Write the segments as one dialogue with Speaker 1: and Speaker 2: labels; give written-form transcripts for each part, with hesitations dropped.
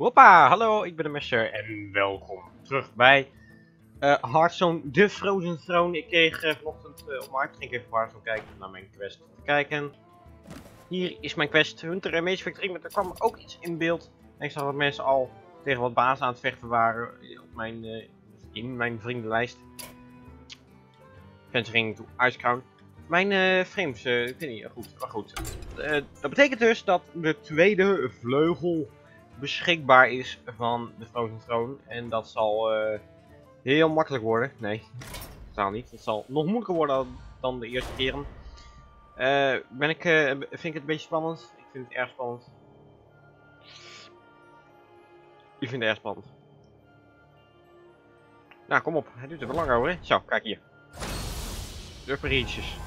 Speaker 1: Hoppa, hallo, ik ben de Messer en welkom terug bij Hearthstone, de Frozen Throne. Ik kreeg vanochtend op mijn ging ik even op Hearthstone kijken naar mijn quest te kijken. Hier is mijn quest, Hunter en Mage Factory, maar er kwam ook iets in beeld. En ik zag dat mensen al tegen wat bazen aan het vechten waren op in mijn vriendenlijst. Venturing to Icecrown. Mijn frames, ik weet niet, goed, maar goed. Dat betekent dus dat de tweede vleugel beschikbaar is van de Frozen Throne. En dat zal heel makkelijk worden. Nee, totaal niet. Het zal nog moeilijker worden dan de eerste keren. Vind ik het een beetje spannend? Ik vind het erg spannend. Ik vind het erg spannend. Nou, kom op. Het duurt er wel lang over, hè? Zo, kijk hier. De upper reaches.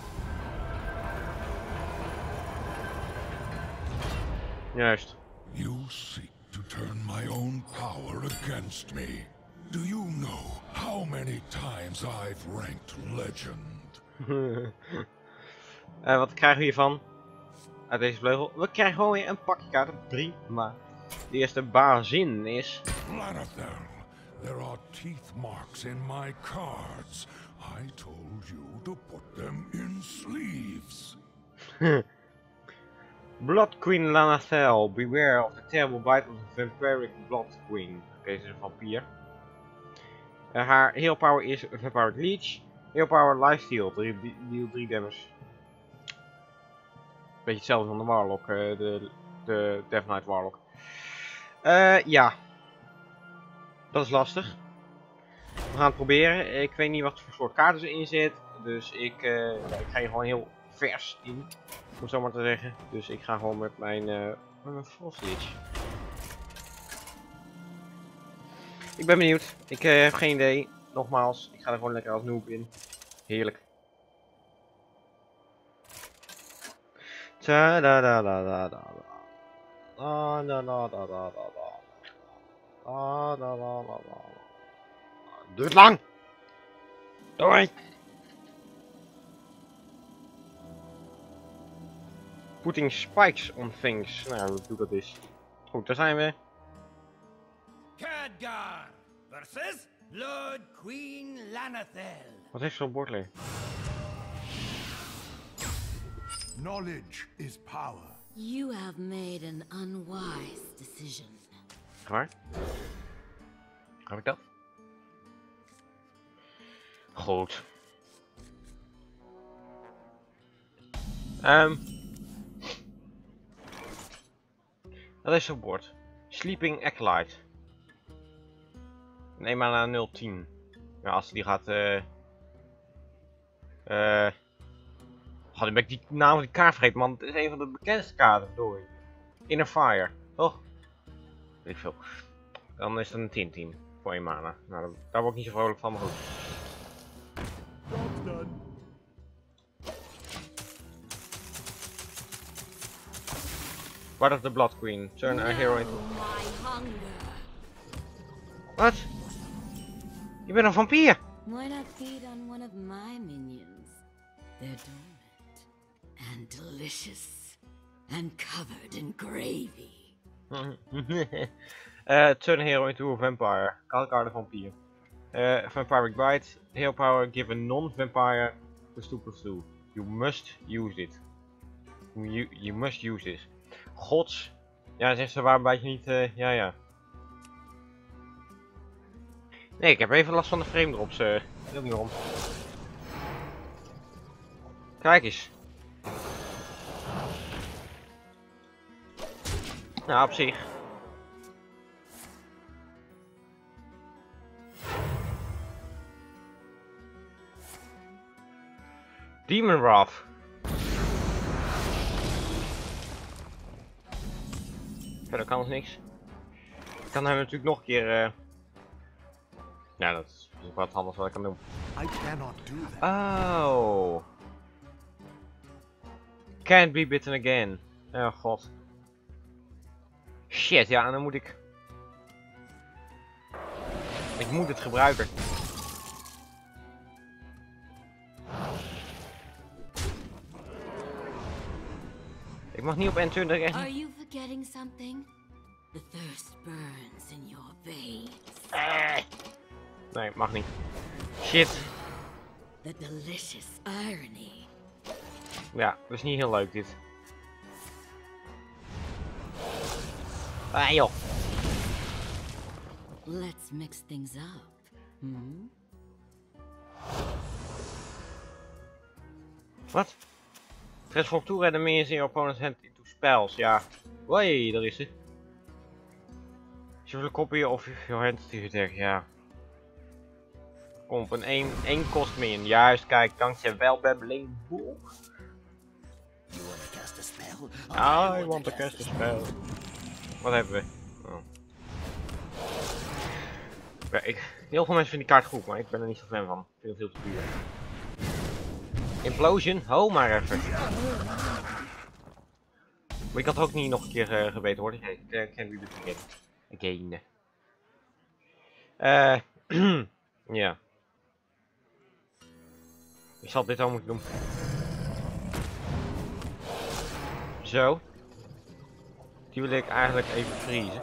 Speaker 1: Juist.
Speaker 2: You seek to turn my own power against me. Do you know how many times I've ranked legend?
Speaker 1: Wat krijgen we hiervan? Uit deze vleugel? We krijgen gewoon weer een pakje kaarten. Prima. De eerste bazin is...
Speaker 2: Lanathel, there are teeth marks in my cards. I told you to put them in sleeves.
Speaker 1: Blood Queen Lanathel, beware of the terrible bite of the vampiric Blood Queen. Oké, ze is een vampier. Haar heal power is Vampiric Leech. Heal power Lifesteal, deal 3 damage. Beetje hetzelfde van de Warlock, de Death Knight Warlock. Ja. Dat is lastig. We gaan het proberen. Ik weet niet wat voor soort kaarten erin zit. Dus ik ga hier gewoon heel vers in. Om het zo maar te zeggen. Dus ik ga gewoon met mijn Frost Lich. Ik ben benieuwd. Ik heb geen idee. Nogmaals, ik ga er gewoon lekker als noob in. Heerlijk. Ta da da da da da da da da da da da da. Duurt lang! Doei! Putting spikes on things. Nou, wat doet dat is. Goed, daar zijn we.
Speaker 3: Khadgar versus Blood Queen Lanathel.
Speaker 1: Wat heeft zo'n bord liggen?
Speaker 2: Knowledge is power.
Speaker 4: You have made an unwise decision.
Speaker 1: Waar? Heb ik dat? Goed. Dat is zo'n bord. Sleeping Acolyte. Neem maar naar 010. Ja, als die gaat ben ik die naam van die kaart vergeten, man. Het is een van de bekendste kaarten, door. Inner Fire, toch? Weet ik veel. Dan is het een 10-10 voor 1 mana. Nou, daar word ik niet zo vrolijk van, maar goed. What of the Blood Queen? Turn a hero into... Wat? Je bent een vampier!
Speaker 4: Why not feed on one of my minions? They're dormant and delicious and covered in gravy.
Speaker 1: Turn a hero into a vampire. Kalkaarde vampier. Vampiric Bite. Hero power give a non-vampire +2/+2. You must use it. You must use this. Gods. Ja, zegt ze, waarom bijt je niet, ja. Nee, ik heb even last van de frame drops, wil niet om. Kijk eens. Nou, op zich. Demon Wrath. Verder kan het niks. Ik kan hem natuurlijk nog een keer... Ja, dat is wat anders wat ik kan doen.
Speaker 2: I cannot do that.
Speaker 1: Oh. Can't be bitten again. Oh god. Shit, ja, en dan moet ik... Ik moet het gebruiken. Ik mag niet op enter drukken.
Speaker 4: Are you forgetting something? The thirst burns in your veins.
Speaker 1: Nee, mag niet. Shit.
Speaker 4: The delicious irony.
Speaker 1: Ja, dat is niet heel leuk dit. Ah joh.
Speaker 4: Let's mix things up. Hmm?
Speaker 1: Wat? Transform to and means your opponent's hand into spells. Ja. Woi, daar is ze. Shuffle a copy of your hand to attack. Ja. Kom op, een 1 kost min. Juist, kijk, dankjewel, Babbling Boek.
Speaker 3: You want to cast a spell?
Speaker 1: I want to cast a spell. Wat hebben we? Oh. Ja, heel veel mensen vinden die kaart goed, maar ik ben er niet zo fan van. Ik vind het veel te duur. Implosion? Ho maar even. Maar ik had ook niet nog een keer geweten hoor. Can we do it again? Ja. Ik zal dit al moeten doen. Zo. Die wil ik eigenlijk even vriezen.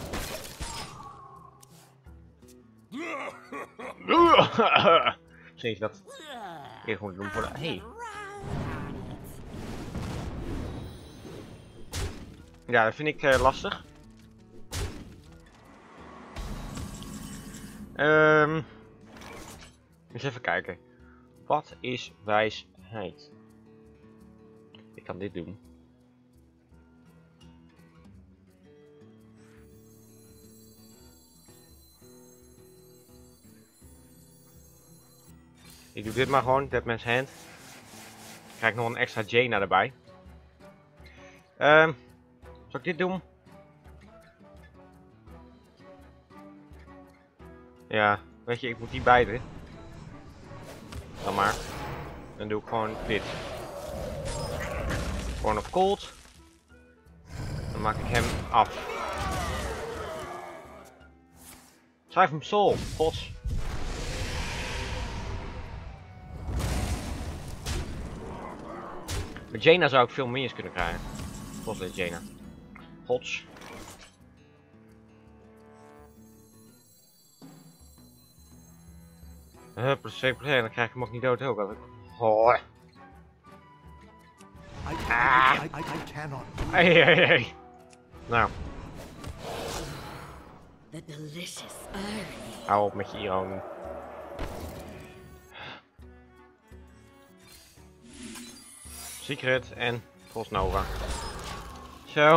Speaker 1: Misschien is dat eerst moet doen voor de... Hey. Ja, dat vind ik lastig. Eens even kijken. Wat is wijsheid? Ik kan dit doen. Ik doe dit maar gewoon, Deadman's Hand. Dan krijg ik nog een extra Jaina erbij. Zal ik dit doen? Ja, weet je, ik moet die beide. Dan maar. Dan doe ik gewoon dit. Born of Cold. Dan maak ik hem af. Schrijf hem Soul, gods. Met Jaina zou ik veel minions kunnen krijgen. Zoals dit Jaina. Gods. Plus 2%, dan krijg ik hem ook niet dood ook. Oh.
Speaker 3: I cannot.
Speaker 1: Hey. Nou.
Speaker 4: The delicious irony.
Speaker 1: Hou op met je ironie. Secret en Frostnova. Zo.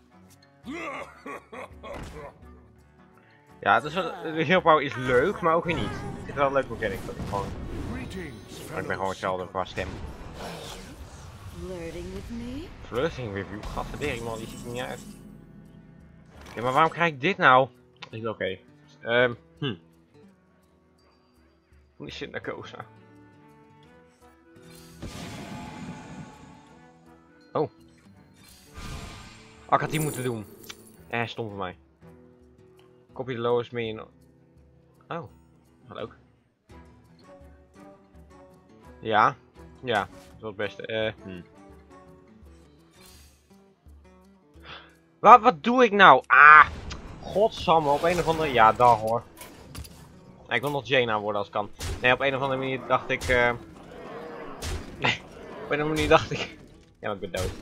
Speaker 1: Ja, het is wel, de heelbouw is leuk, maar ook weer niet. Het is wel een leuk mechanic dat ik gewoon... Maar ik ben gewoon hetzelfde qua stem.
Speaker 4: Flirting with me?
Speaker 1: Flirting with you? Gadverdering man, die ziet er niet uit. Ja, maar waarom krijg ik dit nou? Is oké. Die zit naar Kosa. Oh. Ik had die moeten doen. Stom voor mij. Copy the lowest minion. Oh. Leuk. Ja. Ja. Dat is wel het beste. Wat doe ik nou? Godsamme. Op een of andere... Ja, daar hoor. Ik wil nog Jaina worden als het kan. Nee, op een of andere manier dacht ik... Nee. Op een of andere manier dacht ik... Ja, maar ik ben dood.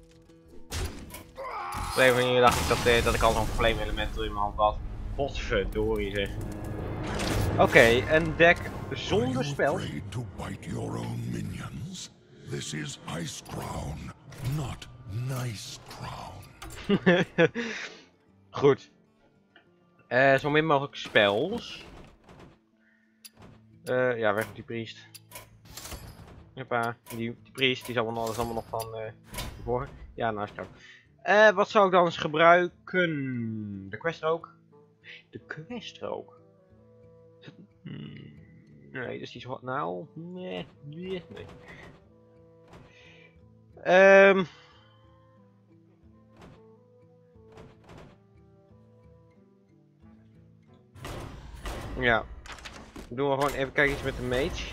Speaker 1: Op een of andere manier dacht ik dat ik al zo'n probleemelement in mijn hand had. Godverdorie zeg. Oké, een deck zonder spel.
Speaker 2: To bite your own minions? This is Ice Crown, not Nice Crown.
Speaker 1: Goed. Zo min mogelijk spels. Ja, weg met die priest. Hoppa, die priest die is allemaal nog van voor. Ja, nou is het wat zou ik dan eens gebruiken? De questrook? De questrook? Nee, dat is iets wat nou. Nee. Ja. Doen we gewoon even kijken iets met de mage.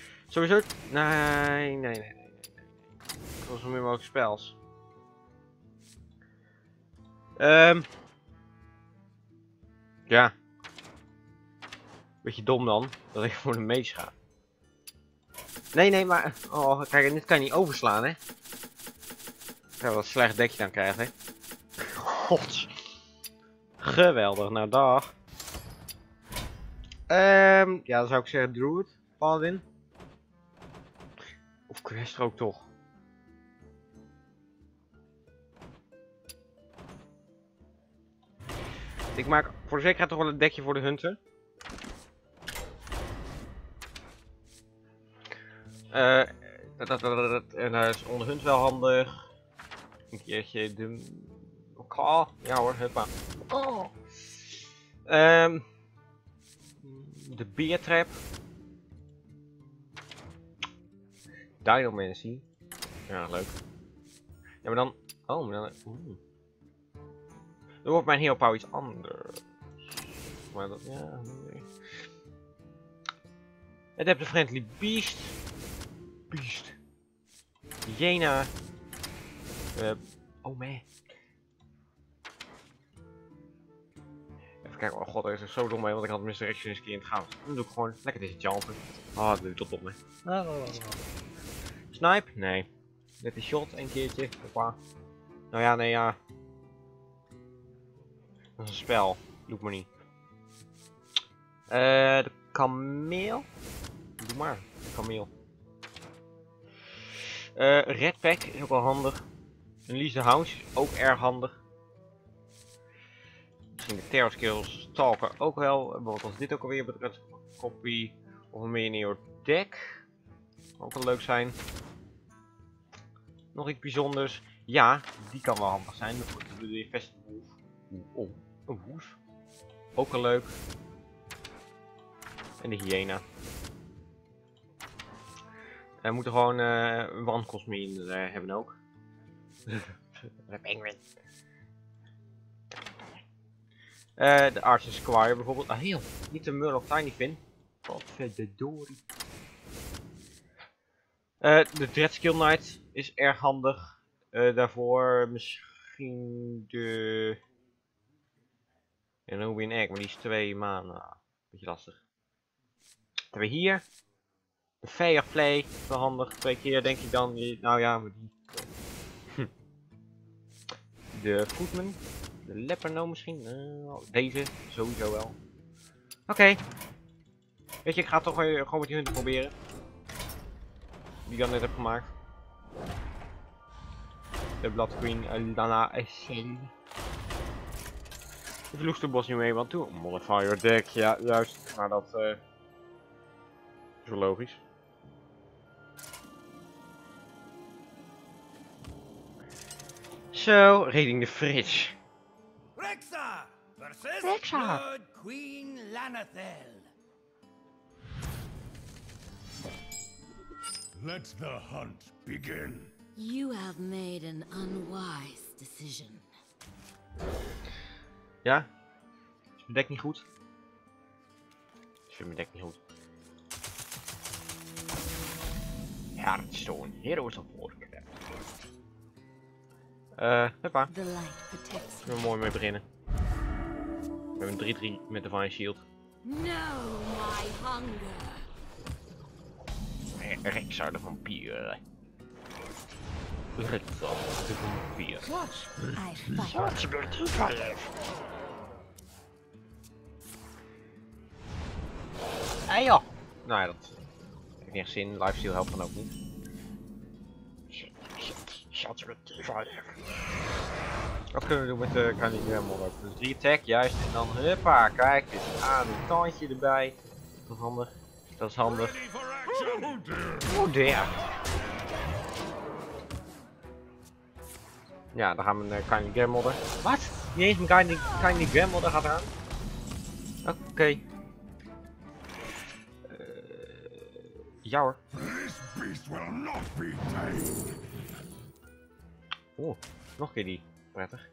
Speaker 1: Sowieso. Nee. Dat was zo min mogelijk spels. Ja. Beetje dom dan, dat ik voor de mage ga. Nee, maar... Oh, kijk, en dit kan je niet overslaan, hè. Ja, wat een slecht dekje dan krijgen, hè. God. Geweldig, nou dag. Ja, dan zou ik zeggen Druid, Paladin. Of Quest ook toch. Ik maak voor de zekerheid toch wel een dekje voor de Hunter. En dat is onder Hunt wel handig. Een keertje de... Oh, ja hoor, huppa. Oh. De Beertrap. Dinomancy. Ja, leuk. Ja, maar dan... Oh, maar dan... Dan wordt mijn heel pauw iets anders. Maar dat... Ja... Nee. Het heb de Friendly Beast. Hyena. Oh man. Even kijken, oh god, er is zo dom mee, want ik had Misdirection eens een keer in het goud. Dan doe ik gewoon lekker deze jumpen. Ah, dat doe ik tot op me. Snipe? Nee. Net een shot, een keertje. Hoppa. Nou ja, nee ja. Dat is een spel. Doe ik maar niet. De kameel? Doe maar, de kameel. Red Pack is ook wel handig. Een Lise House is ook erg handig. Misschien de Terror Skills Stalker ook wel. Wat was dit ook alweer? Red Copy of een Meteor Deck. Ook wel leuk zijn. Nog iets bijzonders. Ja, die kan wel handig zijn. De Infested Wolf. Oh, een woes. Ook wel leuk. En de Hyena. We moeten gewoon een wandcosmie hebben ook. De penguin. De Archer Squire bijvoorbeeld. Ah, heel. Niet de Murloc Tiny Fin. Wat verdorie. De Dreadskill Knight is erg handig. Daarvoor misschien de... En Ruby Egg, maar die is 2 mana. Beetje lastig. Dan hebben we hier. De Firefly, wel handig. 2 keer denk ik dan. Nou ja, maar die... De Footman. De Leperno misschien. Deze, sowieso wel. Oké. Weet je, ik ga toch gewoon met die hunten proberen. Die ik dan net heb gemaakt. De Blood Queen Lana Essel. De vloegste bos niet mee, want toen Modifier Deck, ja juist, maar dat is wel logisch. Zo, raiding the fridge.
Speaker 3: Rexa versus
Speaker 1: Rexa.
Speaker 3: Blood Queen Lanathel.
Speaker 2: Let the hunt begin.
Speaker 4: You have made an unwise decision.
Speaker 1: Ja? Is mijn deck niet goed? Ik vind mijn deck niet goed. Hearthstone, Heroes of Warcraft. Huppa.
Speaker 4: The light protects
Speaker 1: Kunnen we mooi mee beginnen. We hebben een 3-3 met Divine Shield.
Speaker 4: you. Know my hunger.
Speaker 1: Rexa de vampier. Rexa de vampier.
Speaker 4: I fight.
Speaker 1: Ah joh. Nou ja, dat heeft niet echt zin. Lifesteal helpt dan ook niet. Wat kunnen we doen met de Candy Gremlin ook? Dus 3 attack, juist. En dan huppa, kijk eens aan. Een tandje erbij. Dat is handig. Dat is handig. Oh dear. Ja, dan gaan we naar Candy Gremlin. Wat? Niet eens mijn Candy Gremlin gaat aan? Oké. Ja hoor.
Speaker 2: This beast will not be tamed.
Speaker 1: Oeh, nog een keer die. Prettig.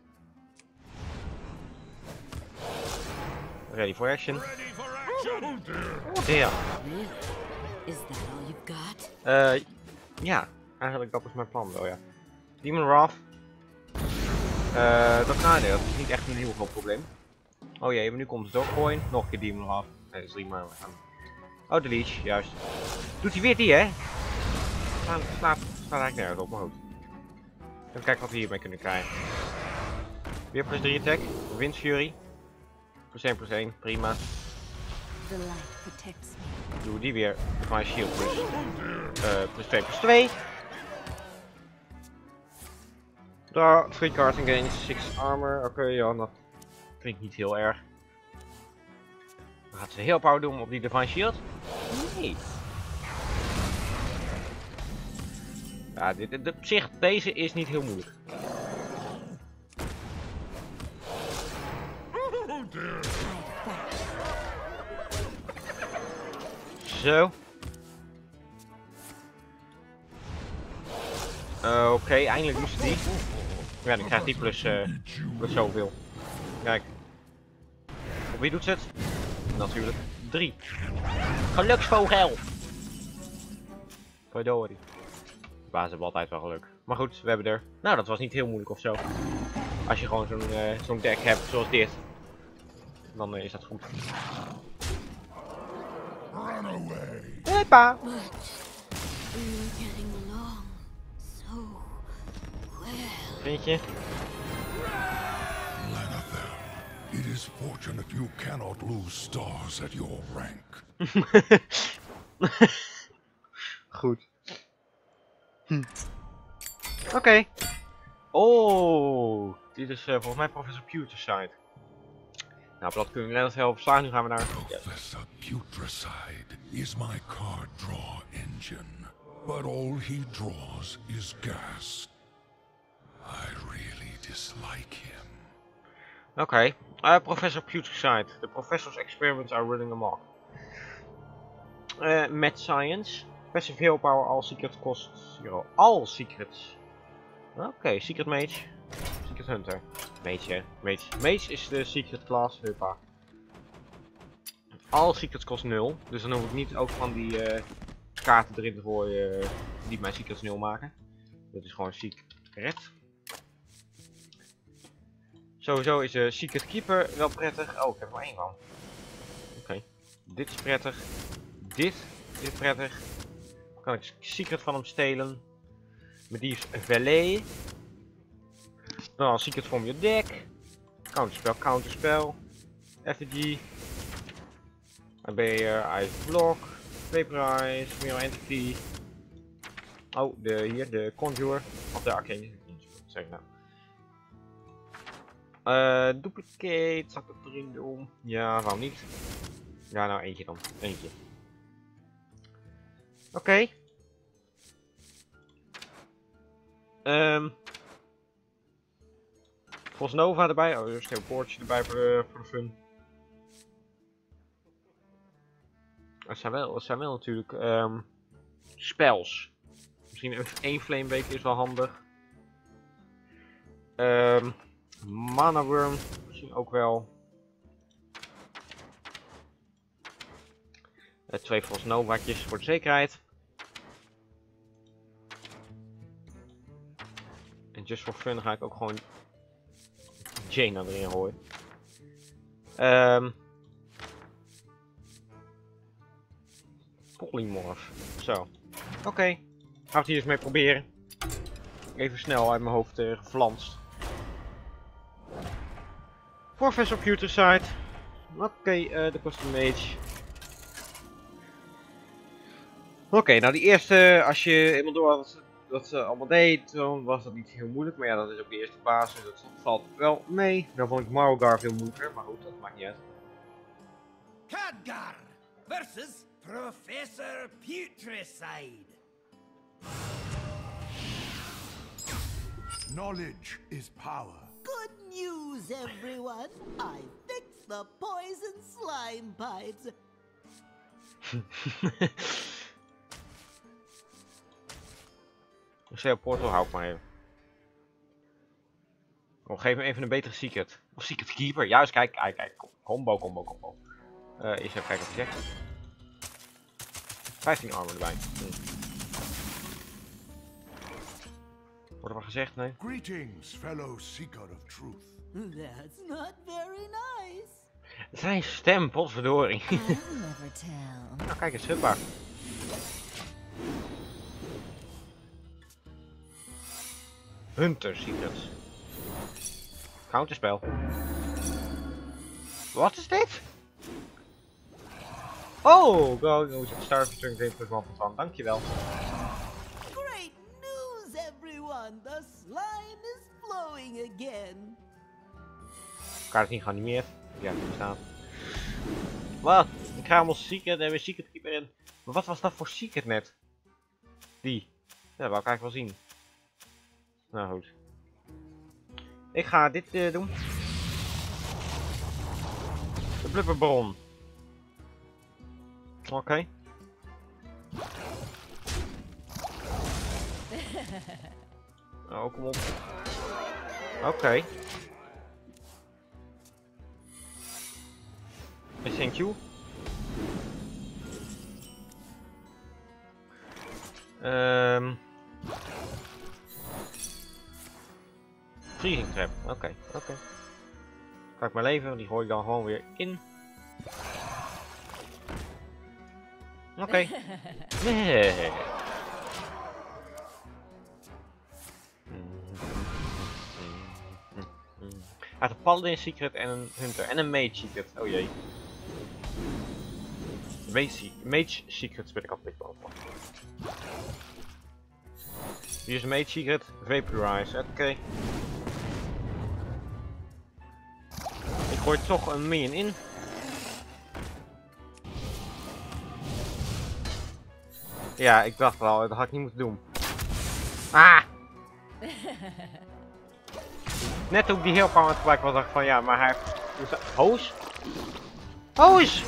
Speaker 1: Ready for action. Oh dear.
Speaker 4: Really? Is that all you've got?
Speaker 1: Ja. Eigenlijk dat is mijn plan wel, ja. Demon Wrath. Nee, dat is niet echt een heel groot probleem. Oh jee, maar nu komt het ook gooien. Nog een keer Demon af. Nee, dat is 3 maar we gaan. Oh, de leech, juist. Doet hij weer die, hè? Staat eigenlijk nergens op, maar goed. Even kijken wat we hiermee kunnen krijgen. Weer plus 3 attack. Wind Fury. Plus 1, prima.
Speaker 4: The light protects me.
Speaker 1: Doe die weer. Divine Shield plus 2 plus 2. Draw 3 cards and gain 6 armor. Oké, ja, dat klinkt niet heel erg. Dan gaat ze heel power doen op die Divine Shield. Nee. Ja, op zich, deze is niet heel moeilijk. Zo. Oké, eindelijk moest die. Ja, dan krijgt die plus zoveel. Kijk. Op wie doet ze het? Natuurlijk 3. Geluksvogel! Verdorie. De baas hebben altijd wel geluk. Maar goed, we hebben er. Nou, dat was niet heel moeilijk of zo. Als je gewoon zo'n deck hebt zoals dit. Dan is dat goed.
Speaker 2: Run away.
Speaker 1: Hoppa!
Speaker 4: But we're getting along so well.
Speaker 1: Vind je?
Speaker 2: Lanathel, it is fortunate you cannot lose stars at your rank.
Speaker 1: Goed. Oké. Oh, dit is volgens mij Professor Putricide. Nou, dat kunnen we net helpen verslaan. Nu gaan we naar.
Speaker 2: Professor Putricide is my card draw engine, but all he draws is gas. I really dislike him.
Speaker 1: Oké. Professor Putricide. The professor's experiments are running amok. Mad Science. Passive Heal Power, all secret cost 0. All secrets. Oké, Secret Mage. Secret Hunter. Mage, hè. Mage is de secret class. Huppa. All secrets kost 0. Dus dan hoef ik niet ook van die kaarten erin te gooien die mijn secrets 0 maken. Dat is gewoon secret. Sowieso is de Secret Keeper wel prettig. Oh, ik heb er maar 1 van. Oké. Dit is prettig. Dit is prettig. Kan ik secret van hem stelen. Met die is Valet. Nou, secret from your deck. Counterspel, counterspel. Effigy. Barrier, Ice Block. Vaporize, Mirror Entity. Oh, hier, de Conjure. Of de Arcane. Zeg ik nou. Duplicate, zal ik dat erin doen? Ja, waarom niet? Ja, nou eentje dan. Eentje. Oké. Nova erbij. Oh, er is een poortje erbij voor de fun. Het zijn wel natuurlijk spells. Misschien even 1 Flamebeek is wel handig. Mana Worm misschien ook wel. 2 Nova'tjes voor de zekerheid. En just for fun ga ik ook gewoon Jaina erin gooien. Polymorph. Zo. Oké. Gaan we het hier eens mee proberen. Even snel uit mijn hoofd geflanst. Professor Putricide. Oké, de Custom Mage. Oké, nou die eerste, als je helemaal door had wat ze allemaal deed, dan was dat niet heel moeilijk. Maar ja, dat is ook de eerste baas, dus dat valt wel mee. Dan vond ik Marlgar veel moeilijker, maar goed, dat maakt niet uit.
Speaker 3: Khadgar versus Professor Putricide.
Speaker 5: Knowledge is power.
Speaker 6: Good news, everyone! I fixed the poison slime bites.
Speaker 1: Een portal hou ik maar even. Oh, geef me even een betere secret. Of secret keeper. Juist, kijk. Combo. Eerst even kijken wat hij zegt. 15 armor erbij. Wordt er gezegd, nee?
Speaker 5: Greetings, fellow seeker of truth.
Speaker 6: That's not very nice.
Speaker 1: Zijn stem, potverdorie.
Speaker 4: I'll never tell.
Speaker 1: Nou, kijk eens, schutbaar. Hunter Secrets. Counterspel. Wat is dit? Oh, go Star Return Game plus 1 van. Dankjewel.
Speaker 6: Great news, everyone! The slime is flowing again.
Speaker 1: Kaart is niet geanimeerd. Ja, die staat. Wat? Ik ga allemaal Secret en weer Secret Keeper in. Maar wat was dat voor Secret net? Die. Ja, dat wou ik eigenlijk wel zien. Nou goed. Ik ga dit doen. De blubberbron. Oké. Oh, kom op. Oké. Thank you. Freezing trap. Oké. Ga ik maar leven, die gooi ik dan gewoon weer in. Oké. Nee. Hij had een Paladin Secret en een Hunter en een Mage Secret. Oh jee. Mage Secrets ben ik altijd een beetje bang voor. Hier is een Mage Secret. Vaporize. Oké. Ik gooi toch een minion in. Ja, ik dacht wel, dat had ik niet moeten doen. Ah! Net toen ik die heel kwam aan het gebruiken was, dacht ik van ja, maar hij heeft... Hoos? Hoos!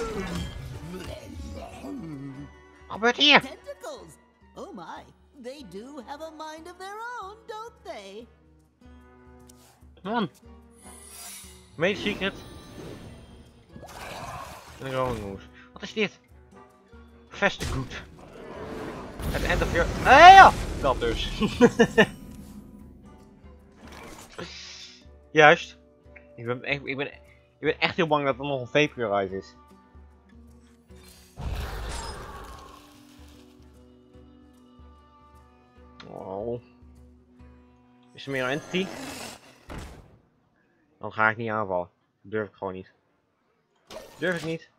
Speaker 1: Wat gebeurt hier?
Speaker 6: Tentacles! Oh my, they do have a mind of their own, don't they?
Speaker 1: Man. Made Secret. En een Rolling Moose. Wat is dit? Vestegoed. Het end of your... ja! Dat dus. Juist. Ik ben echt heel bang dat er nog een Vaporize is. Oh. Is er meer een entity? Dan ga ik niet aanvallen. Durf ik gewoon niet. Durf ik niet.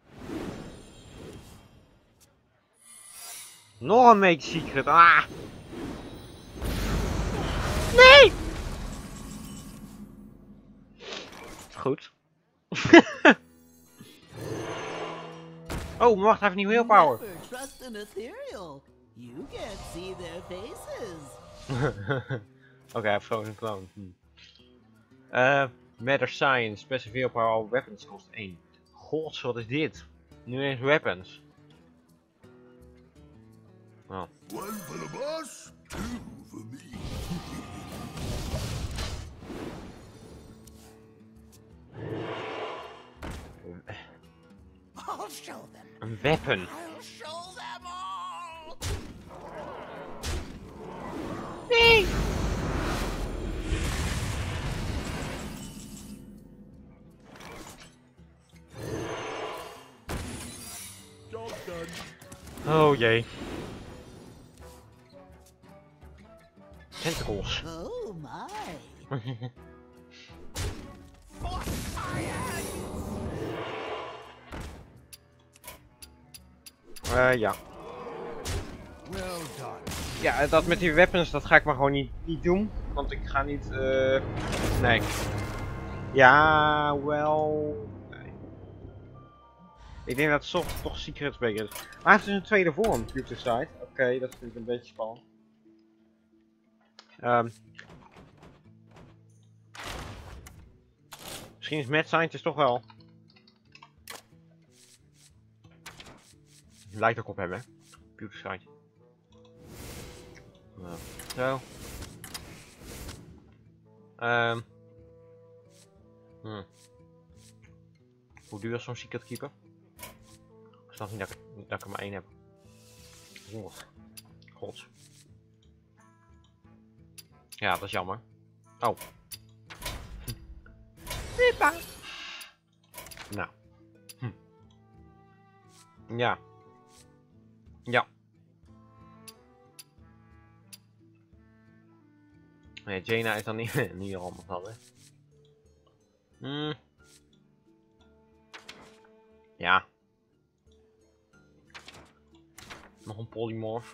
Speaker 1: Nog een Mage Secret. Ah! Nee! Goed. Oh, maar wacht, hij heeft nieuwe willpower.
Speaker 6: Never trust an ethereal. You can't see their faces.
Speaker 1: Oké, hij heeft Frozen Clone. Matter Science, Special Willpower all weapons kost 1. Gods, wat is dit? Nu eens weapons. Oh.
Speaker 5: One for the boss, two for me.
Speaker 3: I'll show them.
Speaker 1: Een weapon.
Speaker 3: I'll show them all.
Speaker 1: Nee!
Speaker 5: Job done.
Speaker 1: Oh jee. Tentacles.
Speaker 6: Oh my.
Speaker 1: Ja.
Speaker 5: Well done.
Speaker 1: Ja, dat met die weapons, dat ga ik maar gewoon niet doen. Want ik ga niet, nee. Ja, wel... Nee. Ik denk dat Soft toch Secrets beter is. Maar hij heeft dus een tweede vorm, Future Side. Oké, dat vind ik een beetje spannend. Misschien is Mad Scientist toch wel. Lijkt ook op hem, hè? Future Side. Nou, zo. Hoe duur is zo'n Secret Keeper? Ik snap niet dat ik er maar één heb. Gods. Ja, dat is jammer. Oh. Pippa. Nou. Ja. Ja. Nee, Jaina is dan niet, niet handig dan, hè. Ja. Nog een polymorph.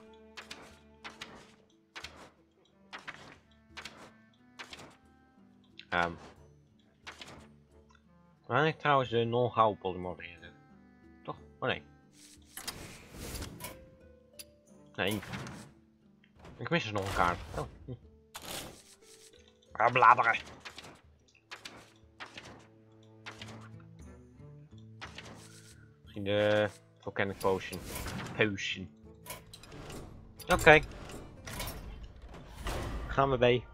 Speaker 1: Waar heb ik trouwens de non-gouden polymorph ingezet? Toch? Oh nee. Nee. Ik mis dus nog een kaart. Oh. Bladeren. Misschien de Volcanic Potion. Oké. Gaan we bij.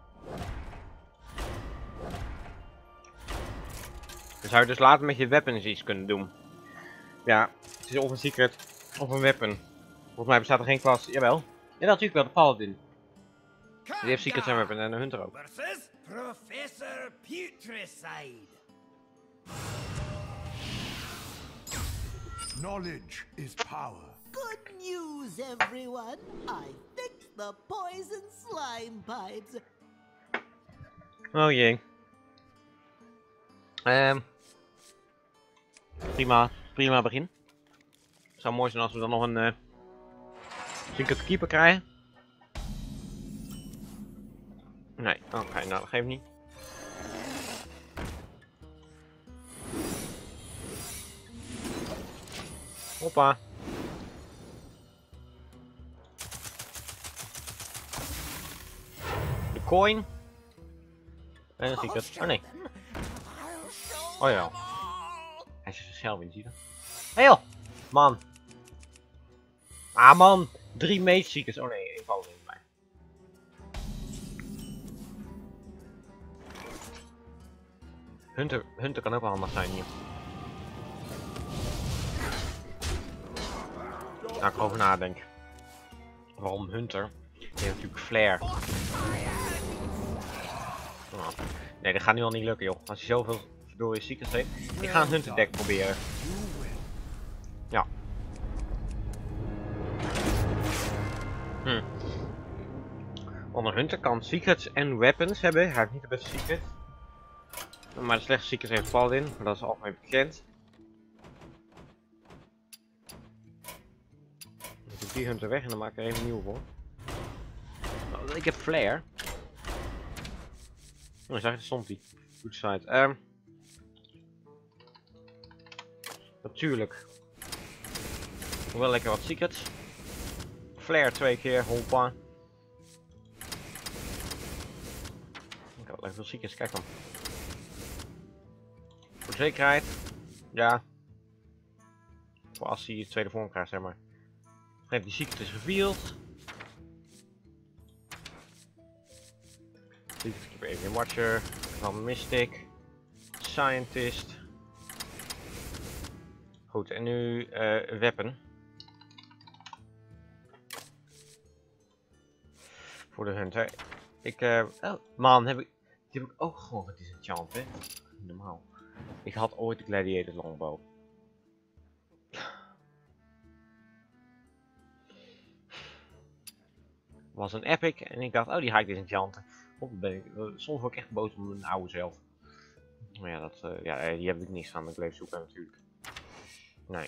Speaker 1: Dan zou je dus later met je weapons iets kunnen doen. Ja, het is of een secret of een weapon. Volgens mij bestaat er geen klas. Jawel. Ja, natuurlijk wel, de Paladin. Die heeft secrets en weapon en een hunter ook.
Speaker 3: Versus Professor Putricide.
Speaker 5: Knowledge is power.
Speaker 6: Good news, everyone. I fixed the poison slime pipes.
Speaker 1: Oh jee. Prima begin. Het zou mooi zijn als we dan nog een secret keeper krijgen. Nee, oké, nou dat geeft niet. Hoppa. De coin. En een secret. Oh nee. Oh ja. Hij is zichzelf in, zie je dat? Hé joh! Man. Ah man. 3 mage secrets. Oh nee, ik val er niet bij. Hunter kan ook wel handig zijn hier. Nou, ik erover nadenk. Waarom Hunter? Die heeft natuurlijk Flare. Oh. Nee, dat gaat nu al niet lukken, joh. Als hij zoveel verdorie secrets heeft. Ik ga een Hunter deck proberen. Ja. Want een Hunter kan secrets en weapons hebben. Hij heeft niet de beste secrets. Maar de slechtste secrets heeft Paladin. Maar dat is algemeen bekend. Dan doe ik die Hunter weg en dan maak ik er even een nieuwe voor. Nou, ik heb Flare. Oh, zag je, daar stond hij. Goed site. Natuurlijk. Wel lekker wat secrets. Flare 2 keer, hoppa. Ik heb wel veel secrets, kijk dan. Voor zekerheid. Ja. Voor als hij de tweede vorm krijgt, zeg maar. Geef die secret is revealed. Secret keeper, Avian Watcher. Van Mystic. Scientist. Goed, en nu weapon. Voor de hunter. Oh man, die heb ik ook gewoon gedisenchant, hè? Normaal. Ik had ooit de Gladiator longbow. Was een epic en ik dacht, oh die ga ik disenchanten. Soms word ik echt boos om mijn oude zelf. Maar ja, die heb ik niks van. Ik bleef zoeken natuurlijk. Nee.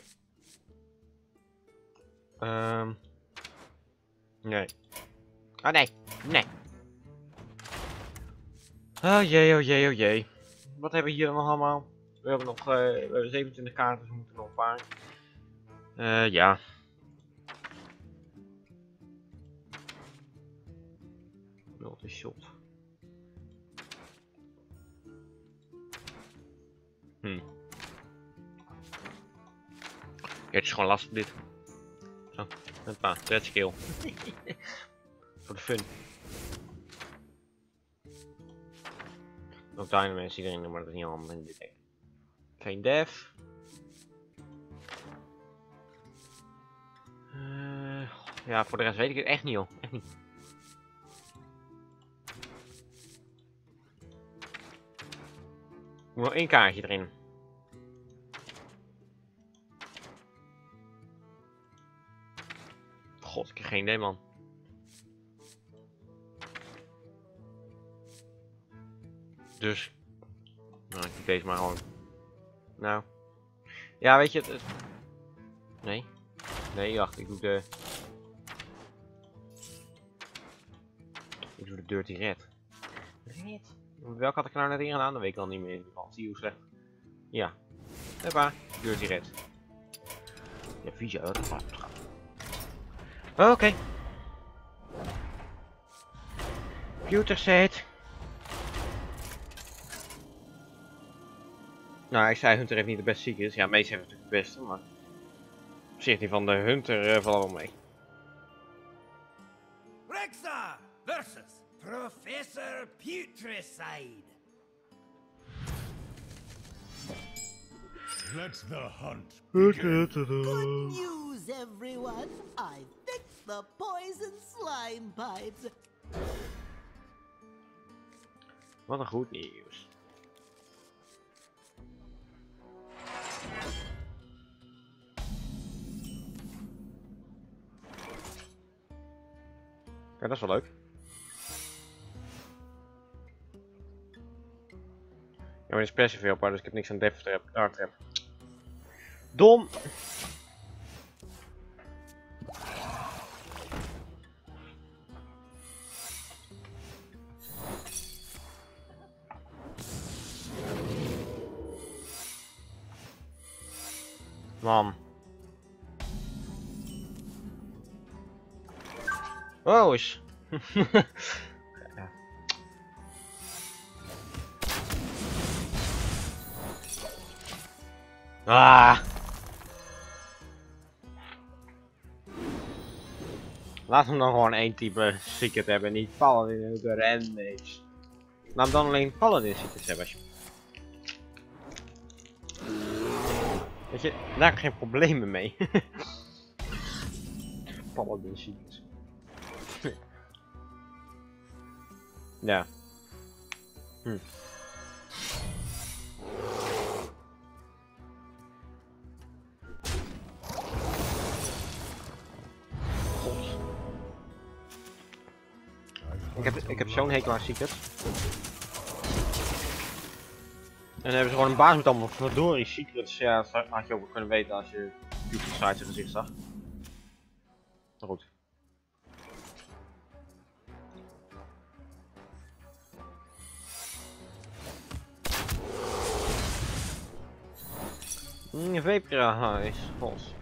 Speaker 1: Nee. Oh nee. Nee. Oh jee, oh jee, oh jee. Wat hebben we hier nog allemaal? We hebben nog 27 kaarten, dus we moeten nog een paar. Ja. Multi-shot. Ja, het is gewoon lastig dit. Zo, hoppa, red skill. Voor de fun. Ook Dynamax iedereen, maar dat is niet allemaal in dit deck. Geen def. Ja, voor de rest weet ik het echt niet, joh. Echt niet. Moet nog 1 kaartje erin. God, ik heb geen idee, man. Dus. Nou, ik doe deze maar gewoon. Nou. Ja, weet je het. Nee. Nee, wacht, ik doe de. Ik doe de Dirty Red. Red? Welke had ik nou net ingedaan? Dat weet ik al niet meer in ieder geval. Zie je hoe slecht. Ja. Hoppa, Dirty Red. Ja, vies uit. Oké. Computer set. Nou, ik zei Hunter heeft niet de beste secrets. Ja, Mace heeft natuurlijk de beste, maar op zich die van de Hunter valt wel mee.
Speaker 3: Rexar versus Professor Putrescide.
Speaker 5: Let the hunt begin.
Speaker 6: Good news, everyone. I fixed the poison slime pipes.
Speaker 1: Wat een goed nieuws. Ja, dat is wel leuk. Ja, maar is per se veel, dus ik heb niks aan Death Trap. Dark Trap. Dom! Man. Oh, is. Ja. Ah. Laat hem dan gewoon één type secret hebben, niet Paladin en Mage. Laat hem dan alleen Paladin secrets hebben. Weet je, daar heb ik geen problemen mee. Paladin secrets. Ja. Ik heb zo'n hekel aan secrets. En dan hebben ze gewoon een baas met allemaal verdorie secrets. Ja, dat had je ook kunnen weten als je Putrescide zijn gezicht zag. Maar goed. Vapra is vals.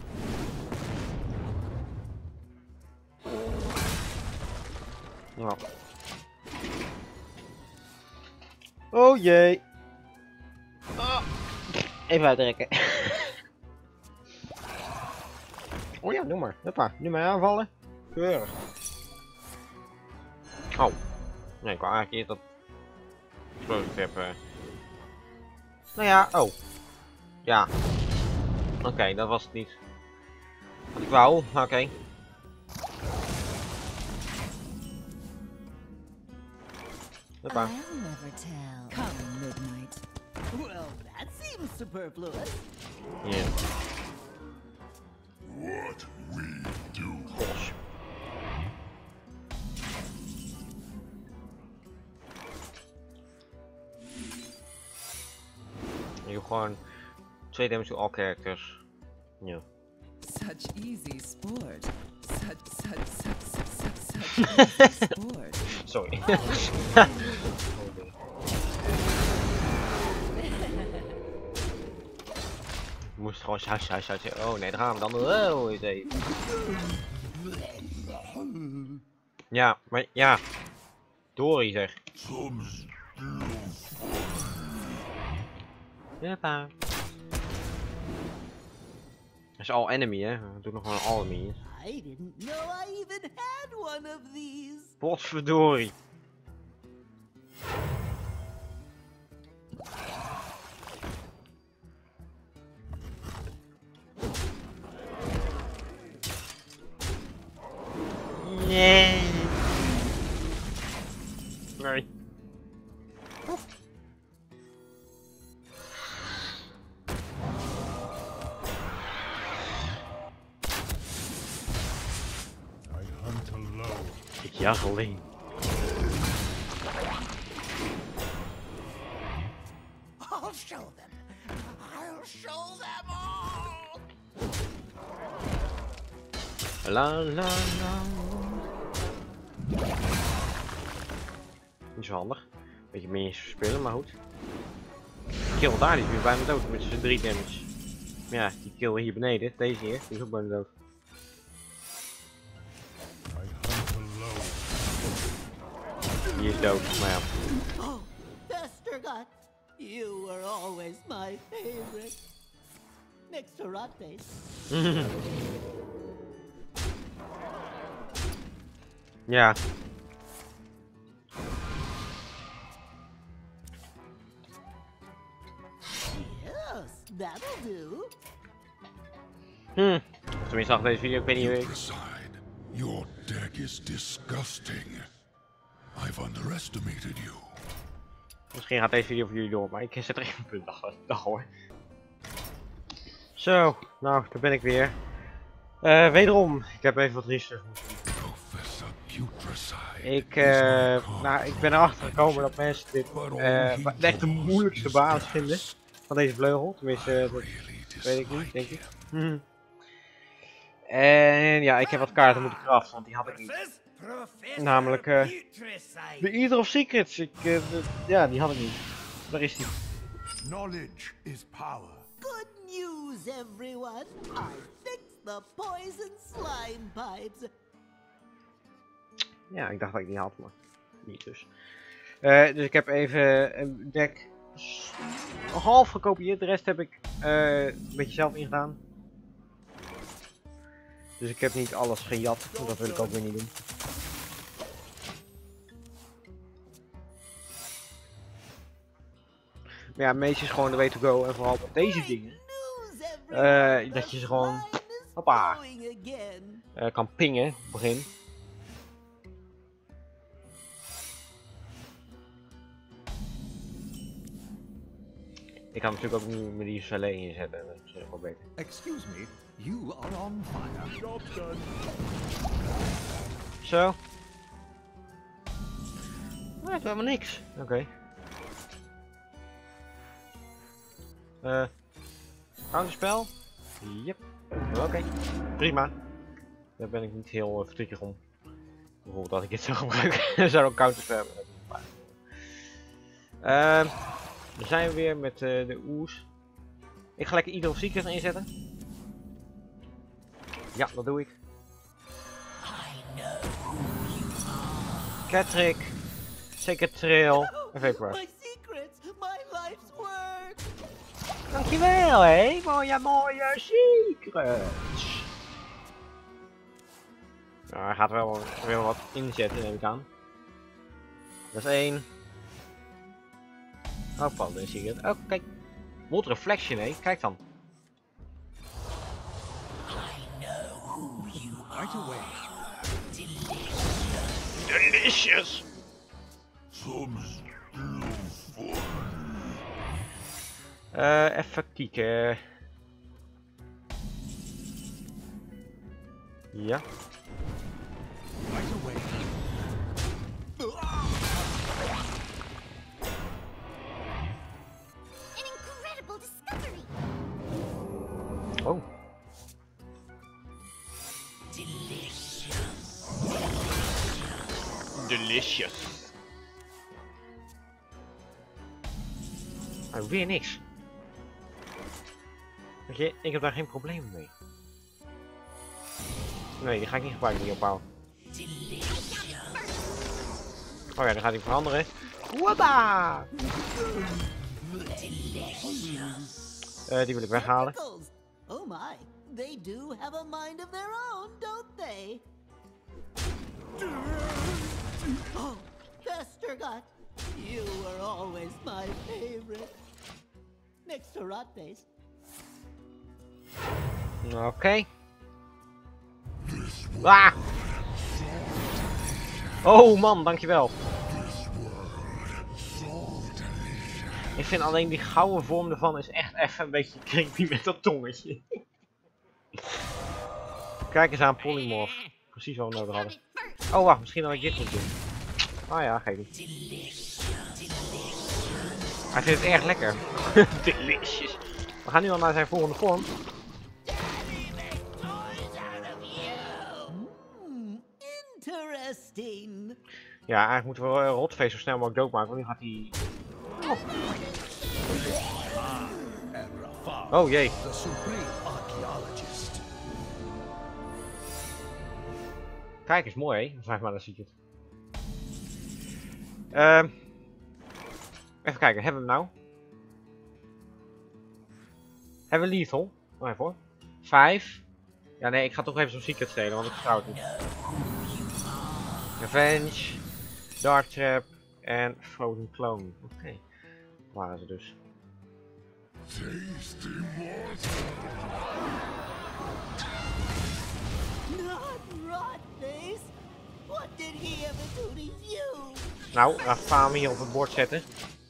Speaker 1: Nou. Oh jee. Ah. Even uitrekken. Oh ja, doe maar. Hoppa, nu maar aanvallen. Keurig. Oh. Nee, ik wou eigenlijk eerst dat explosive heb. Nou ja, oh. Ja. Oké, dat was het niet. Wat ik wou, oké. Hoppa.
Speaker 4: I'll never tell. Come midnight.
Speaker 6: Well, that seems superfluous.
Speaker 1: Ja.
Speaker 2: What we do.
Speaker 1: Gosh. Je doet gewoon 2 damage to all characters. Ja.
Speaker 7: Such easy sport. Such easy sport.
Speaker 1: Sorry. Moest gewoon huis. Oh nee, daar gaan we dan. Oh, eens even. Ja, maar ja. Dory zeg. Ja, pa. Dat is all enemy, hè? We doen nog gewoon all enemy.
Speaker 6: I didn't know I even had one of these.
Speaker 1: Potverdorie. Nee. Nee. Juggling.
Speaker 3: I'll show them. I'll show them all.
Speaker 1: La la la. Niet zo handig. Beetje meer spelen, maar goed. Die kill daar die is weer bijna dood met zijn 3 damage. Maar ja, die kill hier beneden, deze hier, die is ook bijna dood. Die is dood, maar ja.
Speaker 6: Oh, Vestergot, you were always my favorite. Next to Rotbase.
Speaker 1: Ja.
Speaker 6: Yes, that'll do.
Speaker 1: Tenminste, achter deze video, ik weet niet hoe ik...
Speaker 2: Putricide, your deck is disgusting. I've underestimated you.
Speaker 1: Misschien gaat deze video voor jullie door, maar ik zet er even een punt achter. Dag hoor. Zo, nou, daar ben ik weer. Wederom, ik heb even wat research moeten doen.
Speaker 2: Professor Putricide.
Speaker 1: Ik ben erachter gekomen dat mensen dit echt de moeilijkste baas vinden van deze vleugel. Tenminste, dat weet ik niet, denk ik. En ja, ik heb wat kaarten moeten craften, want die had ik niet. Namelijk de Eater of Secrets. Ja, die had ik niet. Daar is die.
Speaker 5: Knowledge is power.
Speaker 6: Good news, everyone. I fixed the poison slime pipes.
Speaker 1: Ja, ik dacht dat ik die had, maar niet dus. Dus ik heb even een deck half gekopieerd. De rest heb ik een beetje zelf ingedaan. Dus ik heb niet alles gejat. Dat wil ik ook weer niet doen. Maar ja, meest is gewoon de way to go. En vooral met deze dingen. Dat je ze gewoon hoppa, kan pingen op het begin. Ik kan natuurlijk ook niet met die salé inzetten. Dat is wel beter.
Speaker 3: Excuse me, you are on fire.
Speaker 5: Job done.
Speaker 1: Zo. Dat is helemaal niks. Oké. Counterspel? Yep. Oké. Prima. Daar ben ik niet heel verdrietig om. Bijvoorbeeld dat ik dit zou gebruiken. Zou ook counterspel hebben. Dan zijn we weer met de oers. Ik ga lekker Eater of Secrets inzetten. Ja, dat doe ik. Cattrick, Sacred Trail en Vaporware.
Speaker 6: My secrets, my life's work.
Speaker 1: Dankjewel, hé. Mooie secrets. Nou, hij gaat wel weer wat inzetten, neem ik aan. Dat is 1. Oh, van de secret. Oh, kijk. Water Reflection, hé. Kijk dan.
Speaker 3: Right away.
Speaker 1: Delicious. Even kijken. Ja.
Speaker 3: Right away.
Speaker 8: An incredible discovery!
Speaker 1: Oh. Delicious. Maar weer niks. Weet je, ik heb daar geen probleem mee. Nee, die ga ik niet gebruiken, die opbouw. Oh ja, dan gaat hij veranderen. Wabba! Die wil ik weghalen.
Speaker 6: Oh my, they do have a mind of their own, don't they? Oh, Vestergot, you were always my favorite. Next to Rotbase.
Speaker 1: Oké. Ah! Oh man, dankjewel. Ik vind alleen die gouden vorm ervan is echt even een beetje creepy met dat tongetje. Kijk eens aan, polymorph. Precies wat we nodig hadden. Oh wacht, misschien dat ik dit moet doen. Oh ja, geef niet. Hij vindt het erg lekker. Delicious. We gaan nu al naar zijn volgende vorm.
Speaker 6: Interesting.
Speaker 1: Ja, eigenlijk moeten we Rotface zo snel mogelijk doodmaken, want nu gaat hij... Oh jee.
Speaker 3: The supreme archaeologist.
Speaker 1: Kijk, is mooi hè. Vraag maar, dan zie je het. Even kijken, hebben we hem nou? Hebben we lethal? Oh, even hoor. 5. Ja nee, ik ga toch even zo'n secret stelen, want ik vertrouw het niet. Revenge, Dark Trap en Frozen Clone. Oké, waren ze dus.
Speaker 6: Not Rotface. What did he ever do to you?
Speaker 1: Nou, laten we hem hier op het bord zetten.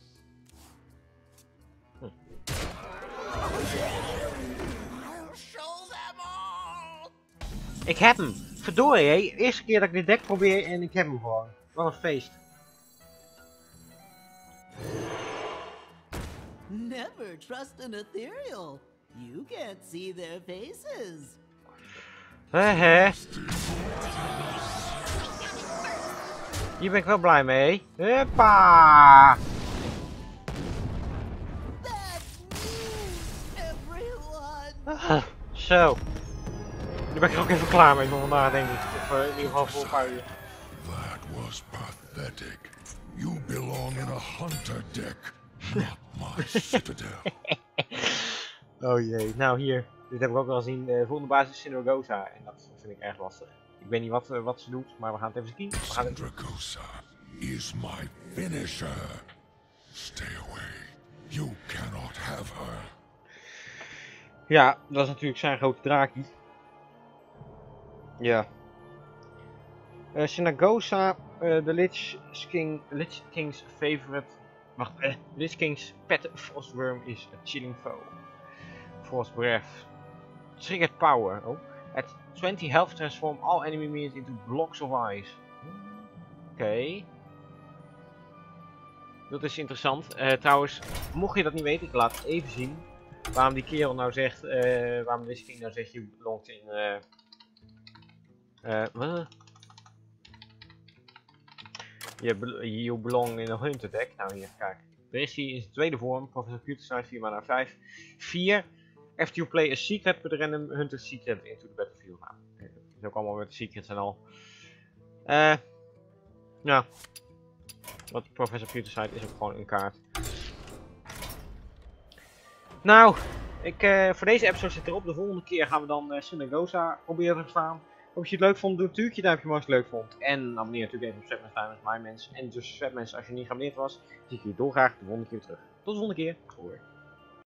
Speaker 6: I'll show them all.
Speaker 1: Ik heb hem! Verdorie hé, de eerste keer dat ik dit deck probeer en ik heb hem gewoon. Wat een feest.
Speaker 6: Never trust an ethereal. You can't see their faces.
Speaker 1: Hehe. Hier ben ik wel blij mee. Huppa!
Speaker 6: That's me, everyone.
Speaker 1: Zo. Nu ben ik er ook even klaar mee voor vandaag, denk ik. Of in ieder geval voor een paar uur.
Speaker 2: That was pathetic. You belong in a hunter deck, not my citadel.
Speaker 1: Oh jee, nou hier. Dit heb ik ook wel gezien. De volgende basis is Sindragosa. En dat vind ik erg lastig. Ik weet niet wat ze doet, maar we gaan het even zien.
Speaker 2: Sindragosa is my finisher. Stay away. You cannot have her.
Speaker 1: Ja, dat is natuurlijk zijn grote draakje. Ja. Sindragosa, de Lich King's favorite. Wacht, Lich King's pet Frostworm is a chilling foe. Frost Breath. Triggered power. Oh. At 20 health transform all enemy minions into blocks of ice. Oké. Dat is interessant. Trouwens, mocht je dat niet weten, ik laat het even zien. Waarom die kerel nou zegt, waarom Lich King nou zegt, you belongt in, you belong in a hunter deck. Nou hier, kijk. Er is hij in zijn tweede vorm, Professor Pewterside 4 mana 5. 4. After you play a secret, put a random hunter secret into the battlefield. Nou, dat is ook allemaal met de secrets en al. Ja. Wat Professor Pewterside is ook gewoon een kaart. Nou, voor deze episode zit erop. De volgende keer gaan we dan Sindragosa proberen te verslaan. Als je het leuk vond, doe natuurlijk je duimpje omhoog als je het leuk vond. En abonneer natuurlijk even op Sweatmans Time met MyMens. En dus Sweatmans, als je niet geabonneerd was, zie ik je dolgraag de volgende keer terug. Tot de volgende keer. Hoi.